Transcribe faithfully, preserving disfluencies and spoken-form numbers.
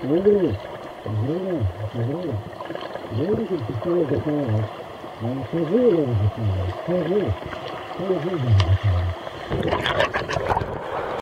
Negro, negro, negro, negro que precisa de cara, não se vê, não se vê, se vê, se vê,